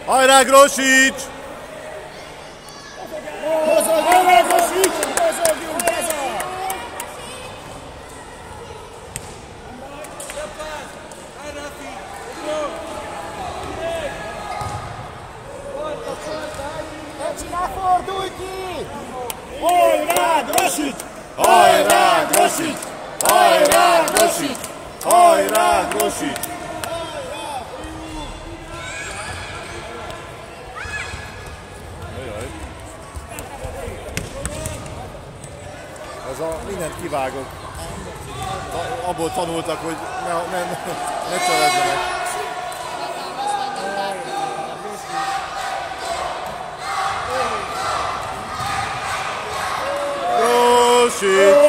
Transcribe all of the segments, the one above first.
Hajrá, Grosics! Hajrá, Grosics! Mozogjunk, ez a! Ne fordulj ki! Hajrá, Grosics! Hajrá, Grosics! Hajrá, Grosics! Hajrá, Grosics! Ez a mindent kivágok. Abból tanultak, hogy ne cselezzenek. Grosics!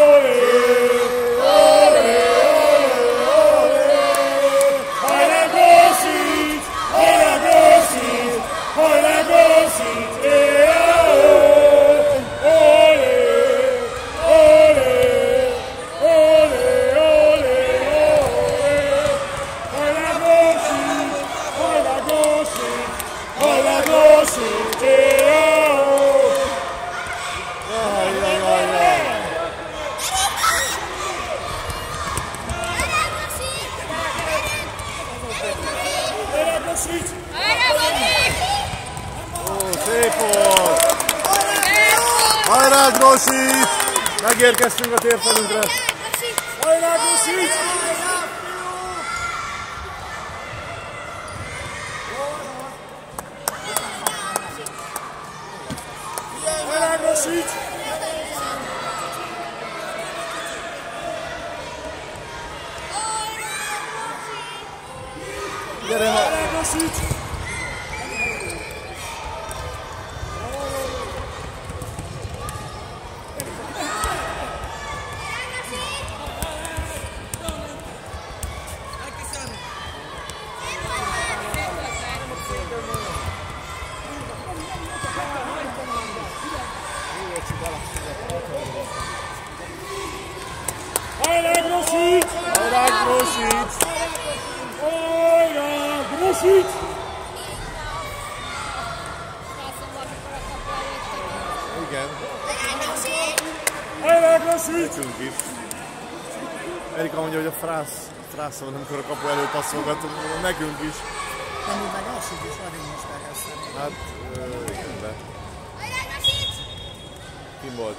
Szép volt! Hajrá, Grosics! Megérkeztünk a térfelünkre! Hajrá, Grosics! Hajrá, Grosics! Gyere, Hajrá, Grosics! Hajrá, Grosics! Hajrá, Grosics! Hajrá, Grosics! Igen, Hajrá, Grosics! nekünk is. Erika mondja, hogy a frászon, amikor a kapu előtt passzolgatunk, nekünk is. Nem úgy meg alszik is, addig most elkezdtem. Hát, igen, de kim volt?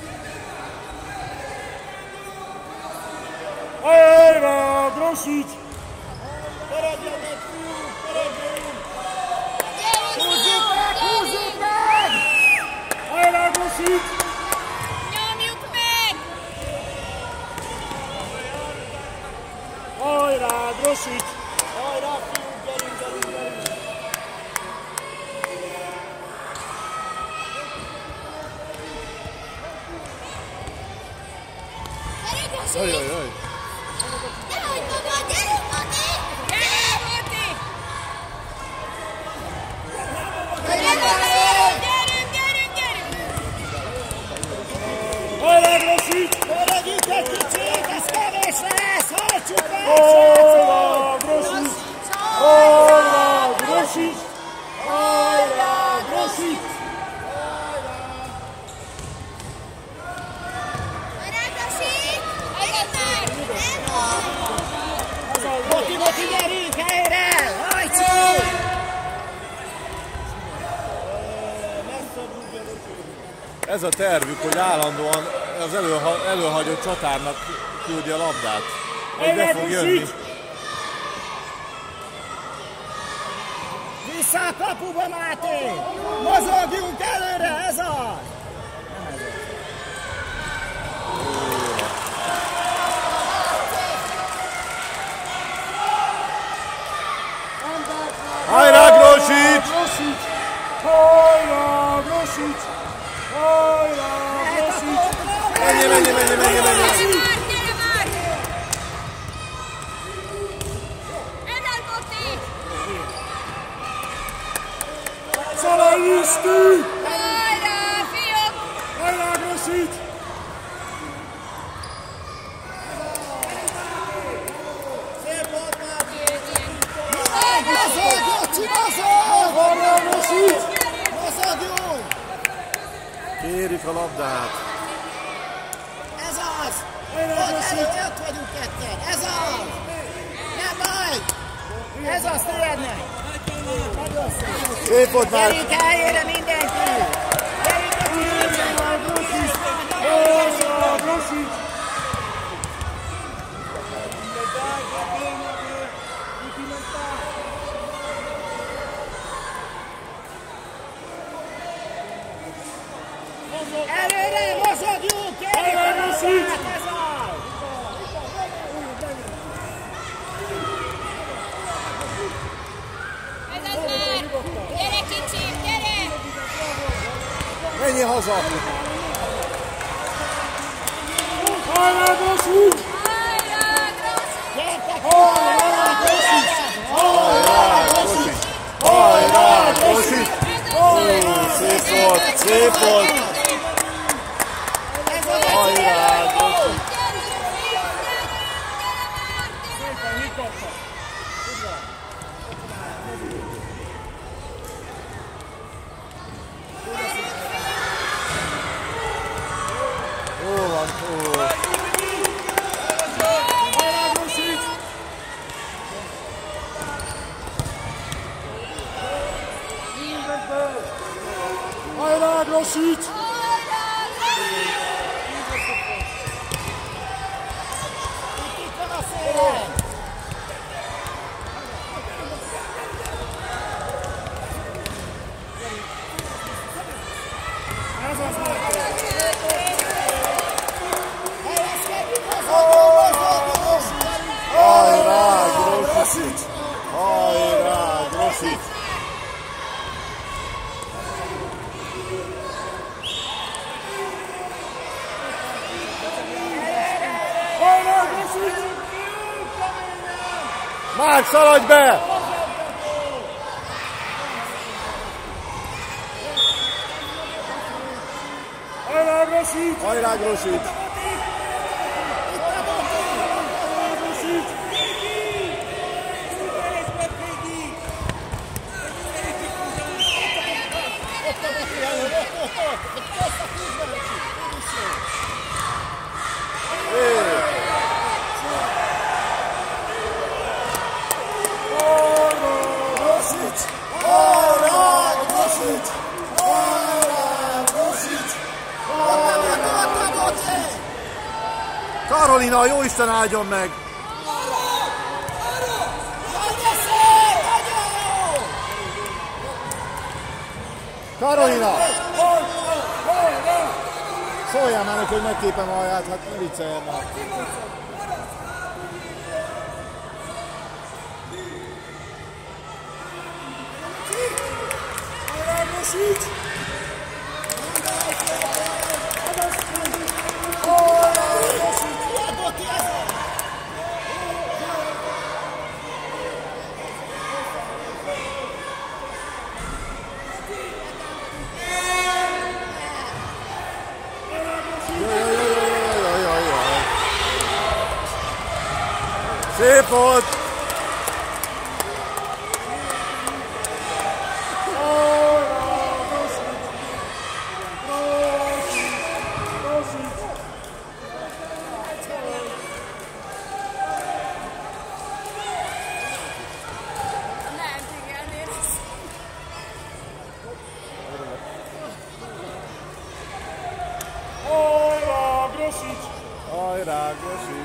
Hajrá, Grosics! Töredjenek, fiúk, töredjünk! Húzzuk meg, húzzuk meg! Hajrá, Grosics! Nyomjuk meg! Hajrá, Grosics! Hajrá, fiúk, gyerünk, gyerünk, gyerünk! Jaj, jaj, jaj! Gyere, Mati! Gyere, Mati! Gyerünk, gyerünk, gyerünk! Hajrá, Grosics! Töredjünk egy kicsit, ez kevés lesz! Hajtsuk meg, Hajrá, srácok! Grosics! Hajrá, Grosics! Hajrá, Grosics! Moti, Moti, gyerünk helyre! Hajtsuk! Ez a tervük, hogy állandóan az előhagyott csatárnak küldi a labdát. Egy be fog jönni. Vissza a kapuba, Máté! Mozogjunk előre, ez az! Hajrá, Grosics! Hajrá, Grosics! Hajrá, Grosics! Menj, menj, menj, menj, menj! Gyere már! Ezen, Mati! Szalajlisztű! Hajrá, fiúk! Hajrá, Grosics! Mozog, Jocsi, mozog! Mozogjunk! Kérjük a labdát. Ez az! Ott vagyunk ketten! Ez az! Nem baj! Ez az tényleg! Nagyon szép! Szép volt már! Gyerünk helyére mindenki! Gyerünk a előre mozogjunk! Gyerünk a labdát! Ez az! Ez az már! Gyere kicsim, gyere! Menj haza! Hajrá, Grossi! Gyertek! Hajrá, Grossi! Szép volt, szép volt! Hajrá, Grossi! Jó van, jó. Hajrá, Grossi! Itt van a szélen! Helyezkedjünk, mozogjunk! Hajrá, Grossi! Hajrá, Grossi! Márk, szaladj be! Hajrá, Grossi! Hajrá, Grossi! Karolina, jóisten áldjon meg! Karolina! Szóljál már neki, hogy megtépem a haját, hát ne vicceljen már. Szép volt! Hajrá, Grossi! Hajrá, Grossi!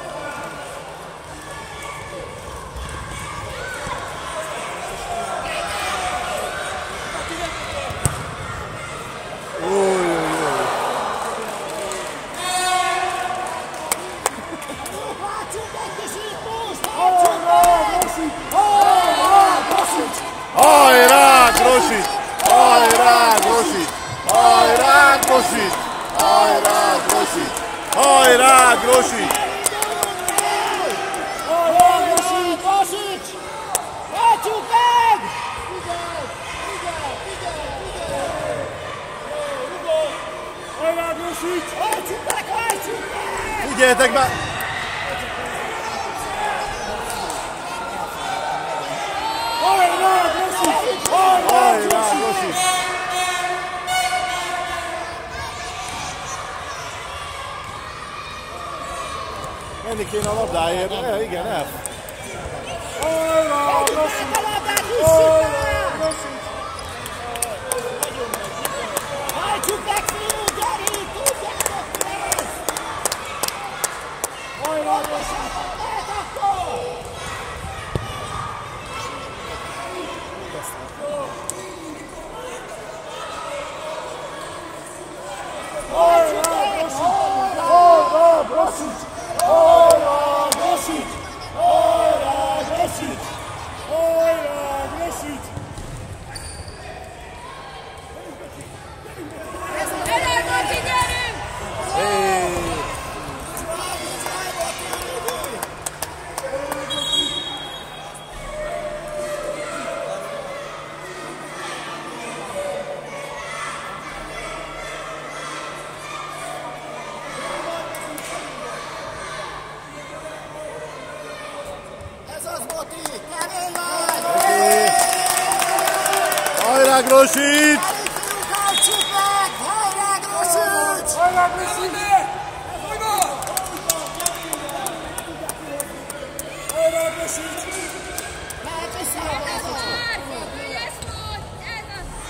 Hajrá, Grossi! Hajrá, Grossi! Hajrá, Grossi! Hajrá, Grossi! Hajrá, Grossi! Tartsuk meg! Hajrá, Grossi! Tartsuk meg! Figyeljetek be! Hajrá, Grossi! Hajrá! Hajrá, Grosics! Menni kéne a labdáért, igen, F. Hajrá, Grosics! Hajrá, Grosics! Hajtsuk meg, fiú, gyerünk, tudjátok pénz! Hajrá, Grosics! Lehet akkor! Hajrá, Grosics! Hajrá, Grosics! Hajrá, Grosics! Hajrá, Grosics! Gyere, Marci, gyerünk! Ez az, Moti! Kemény vagy! Hajrá, Grosics! Fiúk, hajtsuk meg! Hajrá, Grosics! Hajrá, Grosics! Hajrá, Grosics! Mehet vissza a Ez labda! már! Ügyes volt! Ez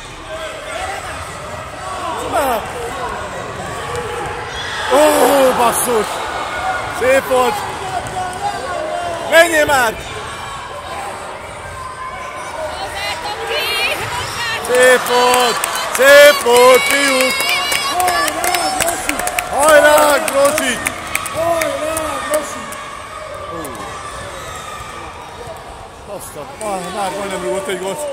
az! Ó, basszus! Szép volt! Menjél már! Hozzátok ki! Hozzátok! Szép volt! Szép volt, fiúk! Hajrá, Grosics! Hajrá, Grosics! Hajrá, Grosics! Azt már majdnem rúgott egy gólt.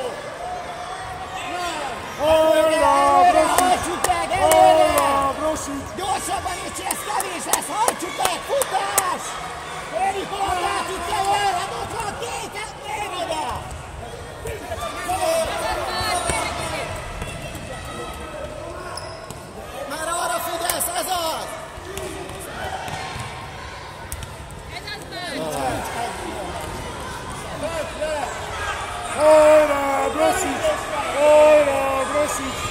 Hajrá, Grosics! Hajtsuk meg, előre! Hajrá, Grosics! Gyorsabban is, ez kevés lesz! Hajtsuk meg! Futás! Érjük a labdát, itt kell erre! Ott van két, még oda! Már arra figyelsz, ez az! Ez az már! Hajrá, Grosics! Hajrá, Grosics!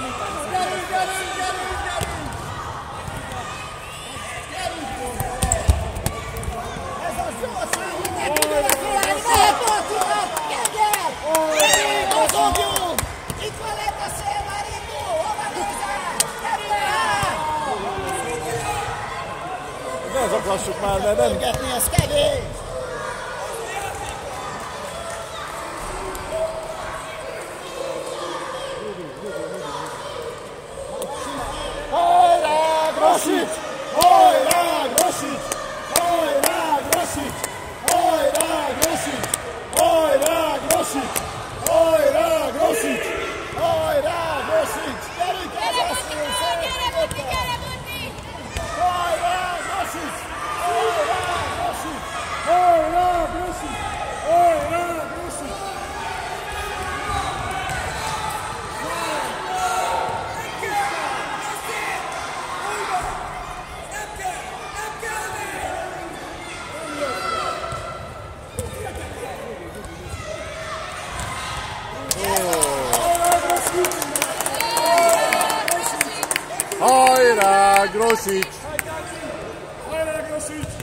Ez az gyorsan! Mindenki ide kiállni! Mehet Martinak! Gyengel! Mozogjunk! Itt van lett a szél, már indul! Hova nézel? Gyerünk rá! Ne zaklassuk már, mert nem... Pörgetni, ez kevés! Hajrá, Grosics! Hajrá, Grosics! Hajrá, Grosics! Hajrá, Grosics! Hajrá, Grosics! Hajrá, Grosics! Hajrá, Grosics! Gyerünk, ez Gyere, az Marci, szép gyere, Marci, gyere, Marci! Hajrá, Grosics! Hajrá, Grosics! Hajrá, Grosics! Hajrá, Grosics! Hajrá, Grosics! Hajrá, Grosics!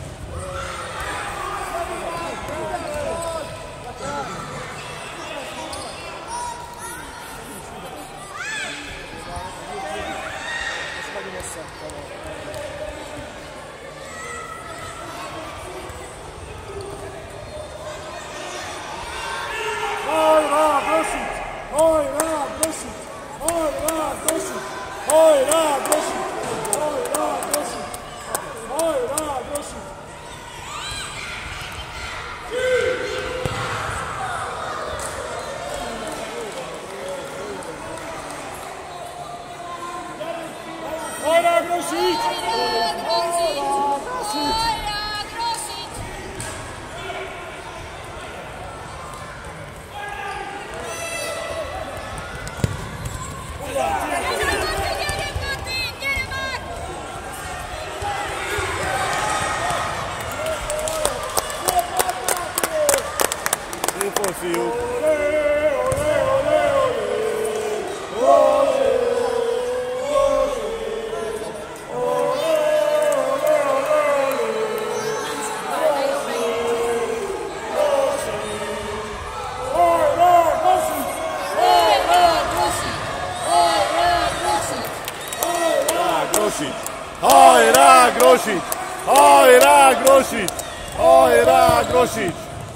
Hajrá, Grosics! Hajrá, Grosics! Hajrá, Grosics! Hajrá, Grosics! Hajrá, Grosics! Hajrá, Grosics! Hajrá, Grosics! Hajrá, Grosics! Hajrá, Grosics! Gyere, Marci, gyere már! Szép volt, fiúk! Olé, olé, olé, olé! Grosics! Hajrá, Grosics! Hajrá, Grosics!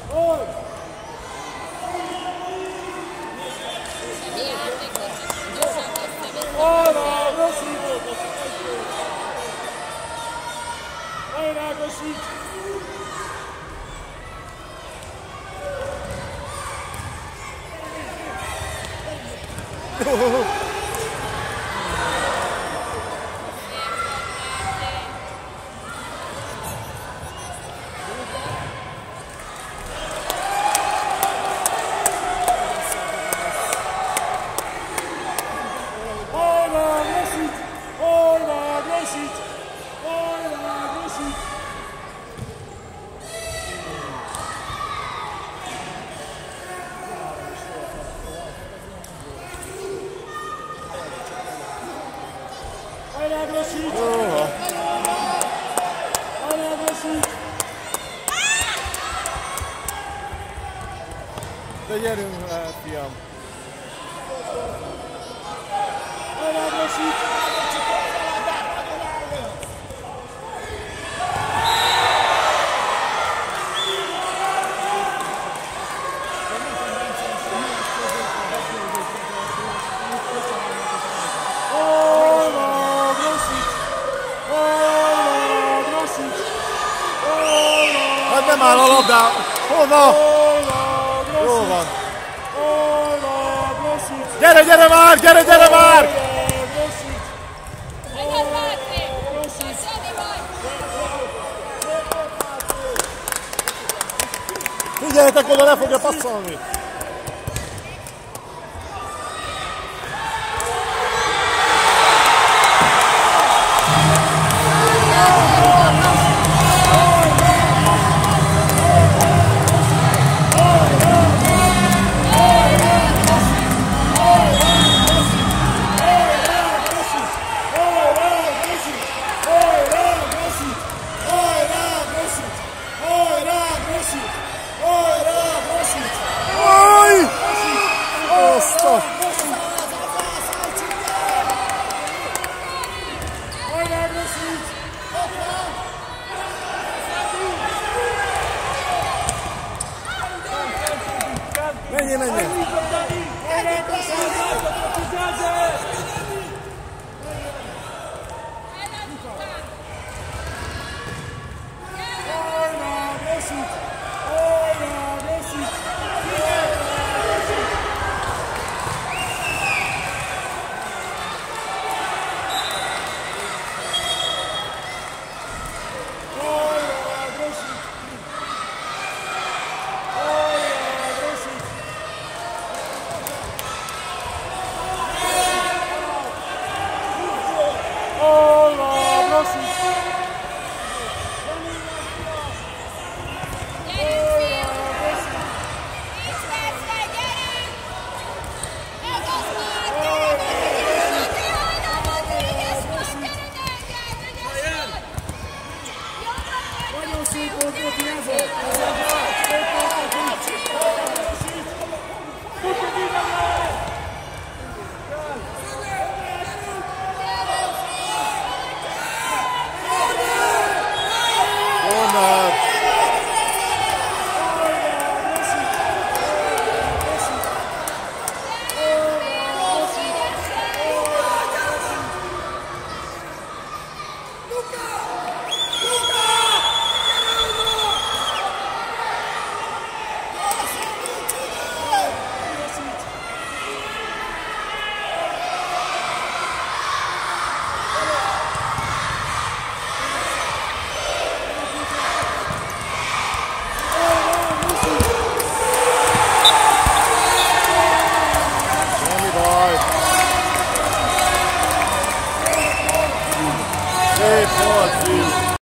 De gyerünk, hát, fiam! Hát nem áll a labdá! Hova? Jó van! Gyere, gyere már! Gyere, gyere már! Egyet Máté! Szedi vagy! Figyeljetek oda, le fogja passzolni! Menjél, menjél! Szép volt,